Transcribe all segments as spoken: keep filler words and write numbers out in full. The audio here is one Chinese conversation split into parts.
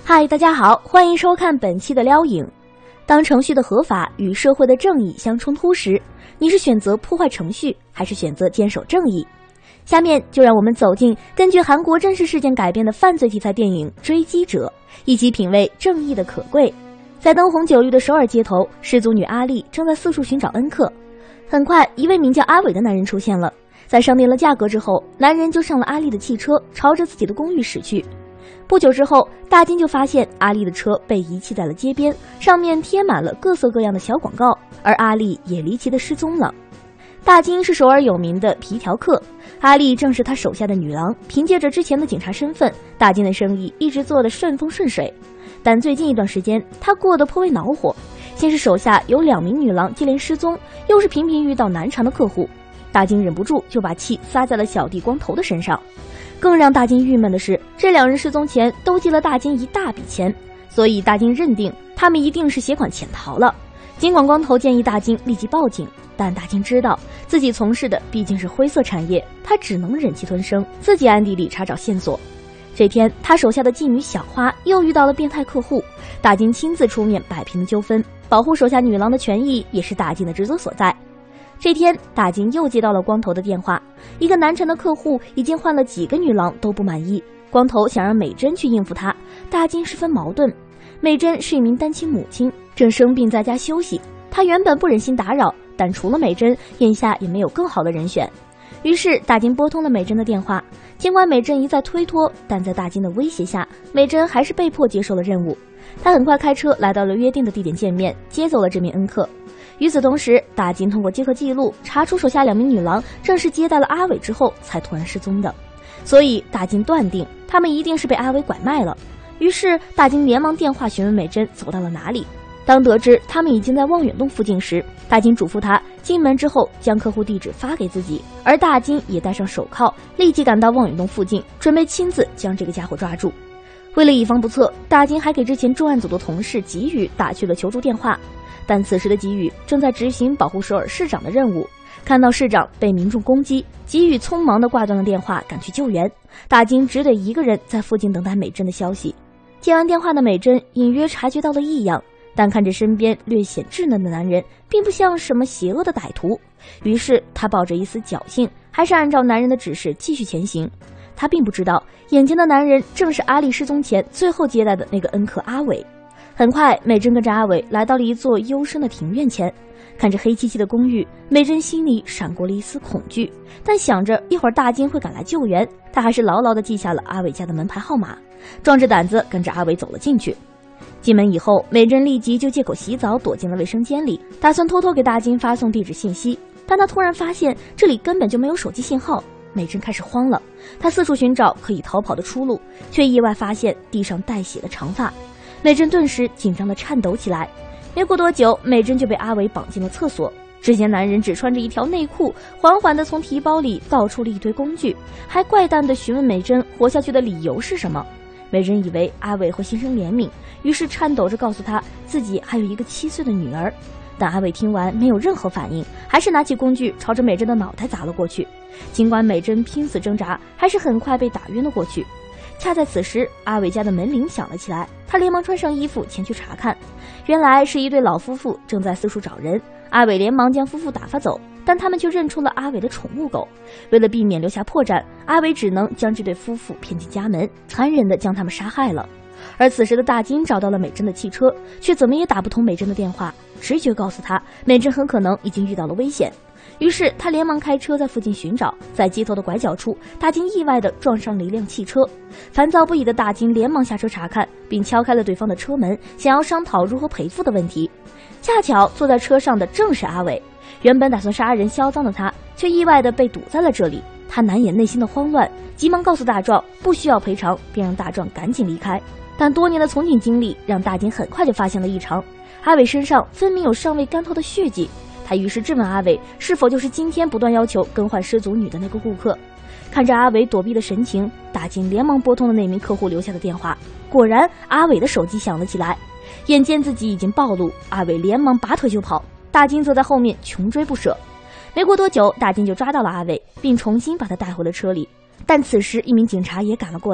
嗨，大家好，欢迎收看本期的撩影。当程序的合法与社会的正义相冲突时，你是选择破坏程序，还是选择坚守正义？下面就让我们走进根据韩国真实事件改编的犯罪题材电影《追击者》，一起品味正义的可贵。在灯红酒绿的首尔街头，失足女阿丽正在四处寻找恩客。很快，一位名叫阿伟的男人出现了。在商定了价格之后，男人就上了阿丽的汽车，朝着自己的公寓驶去。不久之后，大金就发现阿丽的车被遗弃在了街边，上面贴满了各色各样的小广告，而阿丽也离奇的失踪了。大金是首尔有名的皮条客，阿丽正是他手下的女郎。凭借着之前的警察身份，大金的生意一直做得顺风顺水。但最近一段时间，他过得颇为恼火。先是手下有两名女郎接连失踪，又是频频遇到难缠的客户，大金忍不住就把气撒在了小弟光头的身上。更让大金郁闷的是，这两人失踪前都借了大金一大笔钱，所以大金认定他们一定是携款潜逃了。尽管光头建议大金立即报警，但大金知道自己从事的毕竟是灰色产业，他只能忍气吞声，自己暗地里查找线索。这天，他手下的妓女小花又遇到了变态客户，大金亲自出面摆平了纠纷，保护手下女郎的权益也是大金的职责所在。这天，大金又接到了光头的电话，一个难缠的客户已经换了几个女郎都不满意，光头想让美珍去应付他，大金十分矛盾。美珍是一名单亲母亲，正生病在家休息，他原本不忍心打扰，但除了美珍，眼下也没有更好的人选。于是大金拨通了美珍的电话，尽管美珍一再推脱，但在大金的威胁下，美珍还是被迫接受了任务。他很快开车来到了约定的地点见面，接走了这名恩客。与此同时，大金通过接客记录查出手下两名女郎正是接待了阿伟之后才突然失踪的，所以大金断定他们一定是被阿伟拐卖了。于是大金连忙电话询问美珍走到了哪里。当得知他们已经在望远洞附近时，大金嘱咐他进门之后将客户地址发给自己，而大金也戴上手铐，立即赶到望远洞附近，准备亲自将这个家伙抓住。为了以防不测，大金还给之前重案组的同事给予打去了求助电话。但此时的给予正在执行保护首尔市长的任务，看到市长被民众攻击，给予匆忙地挂断了电话，赶去救援。大金只得一个人在附近等待美珍的消息。接完电话的美珍隐约察觉到了异样，但看着身边略显稚嫩的男人，并不像什么邪恶的歹徒，于是她抱着一丝侥幸，还是按照男人的指示继续前行。她并不知道，眼前的男人正是阿丽失踪前最后接待的那个恩客阿伟。很快，美珍跟着阿伟来到了一座幽深的庭院前，看着黑漆漆的公寓，美珍心里闪过了一丝恐惧，但想着一会儿大金会赶来救援，她还是牢牢地记下了阿伟家的门牌号码，壮着胆子跟着阿伟走了进去。进门以后，美珍立即就借口洗澡躲进了卫生间里，打算偷偷给大金发送地址信息，但她突然发现这里根本就没有手机信号。美珍开始慌了，她四处寻找可以逃跑的出路，却意外发现地上带血的长发。美珍顿时紧张地颤抖起来。没过多久，美珍就被阿伟绑进了厕所。之前男人只穿着一条内裤，缓缓地从提包里倒出了一堆工具，还怪诞地询问美珍活下去的理由是什么。美珍以为阿伟会心生怜悯，于是颤抖着告诉他自己还有一个七岁的女儿。但阿伟听完没有任何反应，还是拿起工具朝着美珍的脑袋砸了过去。尽管美珍拼死挣扎，还是很快被打晕了过去。恰在此时，阿伟家的门铃响了起来，他连忙穿上衣服前去查看，原来是一对老夫妇正在四处找人。阿伟连忙将夫妇打发走，但他们却认出了阿伟的宠物狗。为了避免留下破绽，阿伟只能将这对夫妇骗进家门，残忍地将他们杀害了。而此时的大金找到了美珍的汽车，却怎么也打不通美珍的电话，直觉告诉他美珍很可能已经遇到了危险。于是他连忙开车在附近寻找，在街头的拐角处，大金意外地撞上了一辆汽车。烦躁不已的大金连忙下车查看，并敲开了对方的车门，想要商讨如何赔付的问题。恰巧坐在车上的正是阿伟，原本打算杀人销赃的他，却意外地被堵在了这里。他难掩内心的慌乱，急忙告诉大壮不需要赔偿，并让大壮赶紧离开。但多年的从警经历让大金很快就发现了异常，阿伟身上分明有尚未干透的血迹。他于是质问阿伟是否就是今天不断要求更换失足女的那个顾客。看着阿伟躲避的神情，大金连忙拨通了那名客户留下的电话，果然阿伟的手机响了起来。眼见自己已经暴露，阿伟连忙拔腿就跑，大金则在后面穷追不舍。没过多久，大金就抓到了阿伟，并重新把他带回了车里。但此时一名警察也赶了过来，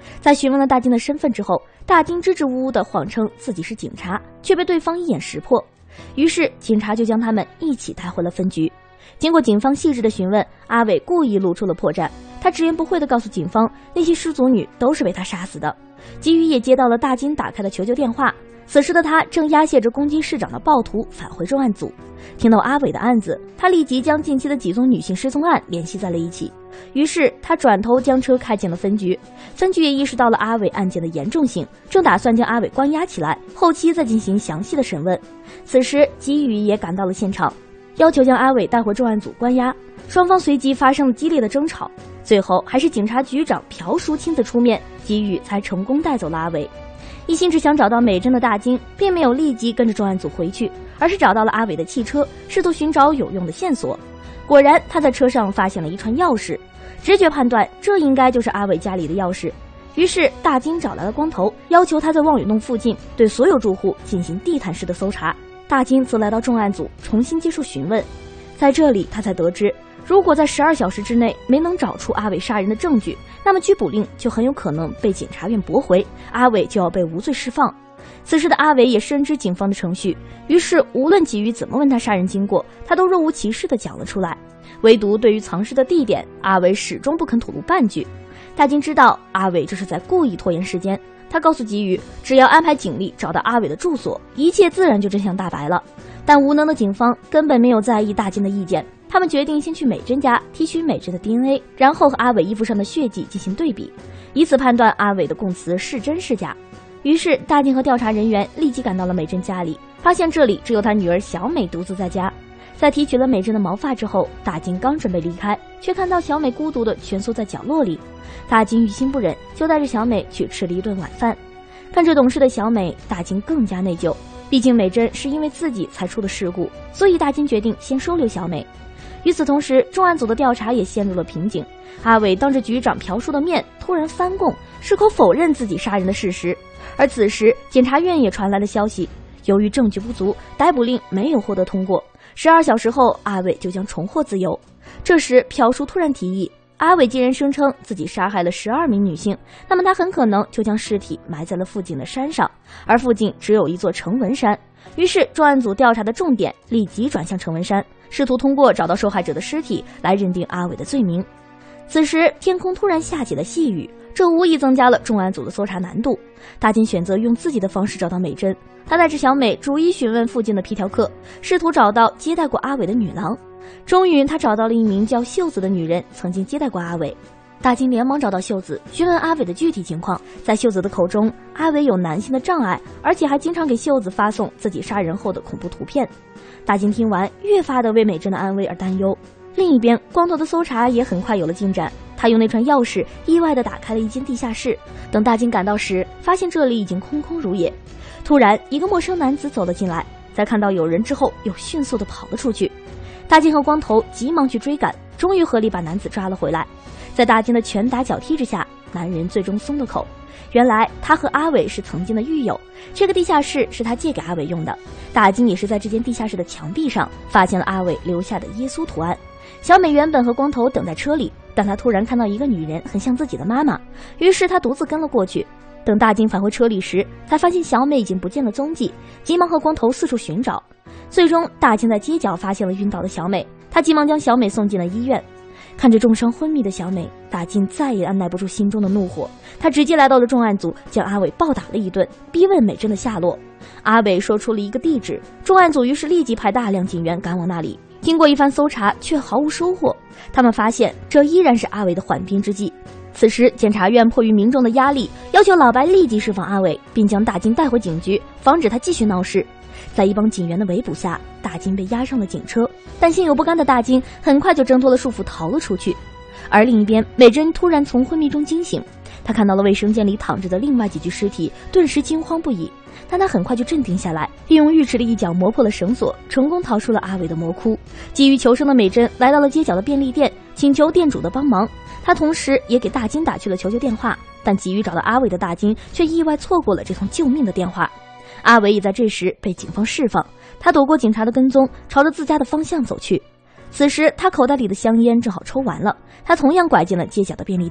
在询问了大金的身份之后，大金支支吾吾地谎称自己是警察，却被对方一眼识破。于是警察就将他们一起带回了分局。经过警方细致的询问，阿伟故意露出了破绽，他直言不讳地告诉警方，那些失足女都是被他杀死的。吉宇也接到了大金打开的求救电话，此时的他正押解着攻击市长的暴徒返回重案组。听到阿伟的案子，他立即将近期的几宗女性失踪案联系在了一起，于是他转头将车开进了分局。分局也意识到了阿伟案件的严重性，正打算将阿伟关押起来，后期再进行详细的审问。此时吉宇也赶到了现场，要求将阿伟带回重案组关押。双方随即发生了激烈的争吵，最后还是警察局长朴叔亲自出面，吉宇才成功带走了阿伟。一心只想找到美珍的大金并没有立即跟着重案组回去，而是找到了阿伟的汽车，试图寻找有用的线索。果然他在车上发现了一串钥匙，直觉判断这应该就是阿伟家里的钥匙。于是大金找来了光头，要求他在望远洞附近对所有住户进行地毯式的搜查。大金则来到重案组重新接受询问，在这里他才得知，如果在十二小时之内没能找出阿伟杀人的证据，那么拘捕令就很有可能被检察院驳回，阿伟就要被无罪释放。此时的阿伟也深知警方的程序，于是无论给予怎么问他杀人经过，他都若无其事地讲了出来。唯独对于藏尸的地点，阿伟始终不肯吐露半句。大金知道阿伟这是在故意拖延时间，他告诉吉宇，只要安排警力找到阿伟的住所，一切自然就真相大白了。但无能的警方根本没有在意大金的意见，他们决定先去美珍家提取美珍的 D N A， 然后和阿伟衣服上的血迹进行对比，以此判断阿伟的供词是真是假。于是大金和调查人员立即赶到了美珍家里，发现这里只有他女儿小美独自在家。在提取了美珍的毛发之后，大金刚准备离开，却看到小美孤独地蜷缩在角落里。大金于心不忍，就带着小美去吃了一顿晚饭。看着懂事的小美，大金更加内疚，毕竟美珍是因为自己才出的事故，所以大金决定先收留小美。与此同时，重案组的调查也陷入了瓶颈。阿伟当着局长朴叔的面突然翻供，矢口否认自己杀人的事实。而此时检察院也传来了消息，由于证据不足，逮捕令没有获得通过，十二小时后阿伟就将重获自由。这时朴叔突然提议，阿伟既然声称自己杀害了十二名女性，那么他很可能就将尸体埋在了附近的山上，而附近只有一座成文山。于是重案组调查的重点立即转向成文山，试图通过找到受害者的尸体来认定阿伟的罪名。此时天空突然下起了细雨，这无疑增加了重案组的搜查难度。大金选择用自己的方式找到美珍，他带着小美逐一询问附近的皮条客，试图找到接待过阿伟的女郎。终于他找到了一名叫秀子的女人，曾经接待过阿伟。大金连忙找到秀子，询问阿伟的具体情况。在秀子的口中，阿伟有男性的障碍，而且还经常给秀子发送自己杀人后的恐怖图片。大金听完，越发的为美珍的安危而担忧。另一边，光头的搜查也很快有了进展，他用那串钥匙意外地打开了一间地下室。等大金赶到时，发现这里已经空空如也。突然，一个陌生男子走了进来，在看到有人之后，又迅速地跑了出去。大金和光头急忙去追赶，终于合力把男子抓了回来。在大金的拳打脚踢之下，男人最终松了口。原来他和阿伟是曾经的狱友，这个地下室是他借给阿伟用的。大金也是在这间地下室的墙壁上发现了阿伟留下的耶稣图案。小美原本和光头等在车里，但她突然看到一个女人很像自己的妈妈，于是她独自跟了过去。等大金返回车里时，才发现小美已经不见了踪迹，急忙和光头四处寻找。最终大金在街角发现了晕倒的小美，他急忙将小美送进了医院。看着重伤昏迷的小美，大金再也按耐不住心中的怒火，他直接来到了重案组，将阿伟暴打了一顿，逼问美珍的下落。阿伟说出了一个地址，重案组于是立即派大量警员赶往那里。经过一番搜查，却毫无收获。他们发现这依然是阿伟的缓兵之计。此时检察院迫于民众的压力，要求老白立即释放阿伟，并将大金带回警局，防止他继续闹事。在一帮警员的围捕下，大金被押上了警车，但心有不甘的大金很快就挣脱了束缚逃了出去。而另一边，美珍突然从昏迷中惊醒，她看到了卫生间里躺着的另外几具尸体，顿时惊慌不已。但她很快就镇定下来，利用浴池的一角磨破了绳索，成功逃出了阿伟的魔窟。急于求生的美珍来到了街角的便利店，请求店主的帮忙。她同时也给大金打去了求救电话，但急于找到阿伟的大金却意外错过了这通救命的电话。阿伟也在这时被警方释放，他躲过警察的跟踪，朝着自家的方向走去。此时他口袋里的香烟正好抽完了，他同样拐进了街角的便利店。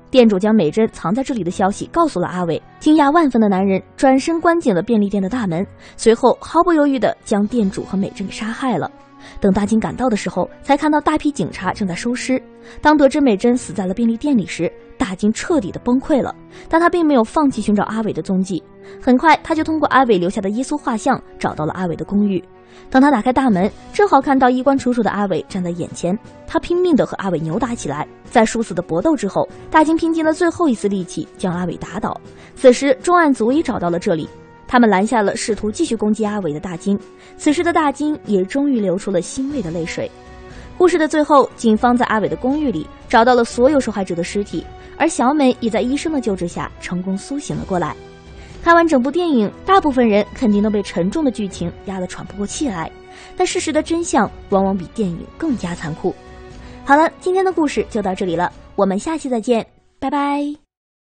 店主将美珍藏在这里的消息告诉了阿伟，惊讶万分的男人转身关紧了便利店的大门，随后毫不犹豫地将店主和美珍给杀害了。等大金赶到的时候，才看到大批警察正在收尸。当得知美珍死在了便利店里时，大金彻底的崩溃了，但他并没有放弃寻找阿伟的踪迹。很快，他就通过阿伟留下的耶稣画像找到了阿伟的公寓。当他打开大门，正好看到衣冠楚楚的阿伟站在眼前，他拼命地和阿伟扭打起来。在殊死的搏斗之后，大金拼尽了最后一丝力气将阿伟打倒。此时，重案组也找到了这里。他们拦下了试图继续攻击阿伟的大金，此时的大金也终于流出了欣慰的泪水。故事的最后，警方在阿伟的公寓里找到了所有受害者的尸体，而小美也在医生的救治下成功苏醒了过来。看完整部电影，大部分人肯定都被沉重的剧情压得喘不过气来，但事实的真相往往比电影更加残酷。好了，今天的故事就到这里了，我们下期再见，拜拜。